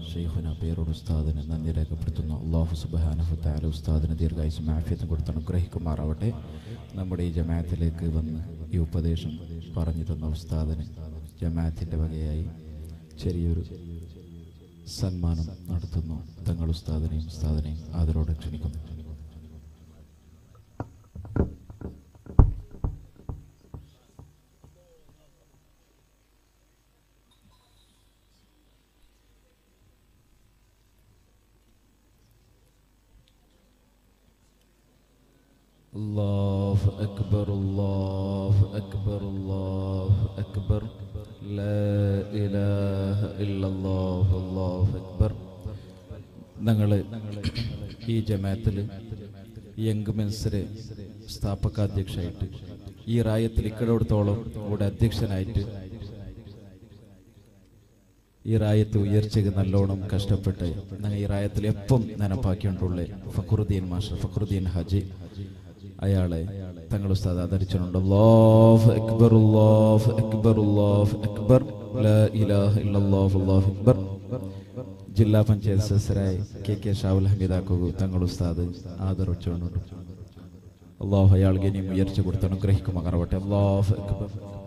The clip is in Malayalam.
ഷെയ്ഖുന പേരോട് ഉസ്താദിന് നന്ദി രേഖപ്പെടുത്തുന്നു. അല്ലാഹു സുബ്ഹാനഹു തആല ഉസ്താദിന് ദീർഘായുസ്സും ആഫിയത്തും കൊടുത്ത് അനുഗ്രഹിക്കുമാറാവട്ടെ. നമ്മുടെ ഈ ജമാഅത്തിലേക്ക് വന്ന് ഈ ഉപദേശം പറഞ്ഞു തന്ന ഉസ്താദിന് ജമാഅത്തിൻ്റെ വകയായി ചെറിയൊരു സന്മാനം നടത്തുന്നു. തങ്ങൾ ഉസ്താദിനെയും ആദരവോടെ ക്ഷണിക്കുന്നു. الله أكبر الله أكبر الله أكبر لا إله إلا الله الله أكبر. ഞങ്ങൾ ഈ ജമാഅത്തിൽ യങ് മെൻസിലെ സ്ഥാപകാധ്യക്ഷനായിട്ട് ഈ റായത്തിൽ ഇക്കടത്തോളം ഇവിടെ അധ്യക്ഷനായിട്ട് ഈ റായത്ത് ഉയർച്ചയ്ക്ക് നല്ലോണം കഷ്ടപ്പെട്ട് ഞങ്ങൾ ഈ റായത്തിൽ എപ്പം നനപ്പാക്കിയിട്ടുള്ള ഫഖറുദ്ദീൻ മാസ്റ്റർ, ഫഖറുദ്ദീൻ ഹാജി, അയാളെ തങ്ങൾ ഉസ്താദ് ആദരിച്ചിട്ടുണ്ട്. അല്ലാഹു അക്ബർ അല്ലാഹു അക്ബർ അല്ലാഹു അക്ബർ ലാ ഇലാഹ ഇല്ലല്ലാഹു അല്ലാഹു അക്ബർ. ജില്ലാ പഞ്ചായത്ത് സദസ്യരായ കെ ഷാവുൽ ഹമീദാക്കു തങ്ങൾ ഉസ്താദ് ആദരിച്ചുകൊണ്ട് അല്ലാഹു അയാൾക്ക് ഇനിയും ഉയർച്ച കൊടുത്ത് അനുഗ്രഹിക്കുമാറാവട്ടെ. അല്ലാഹു അക്ബർ.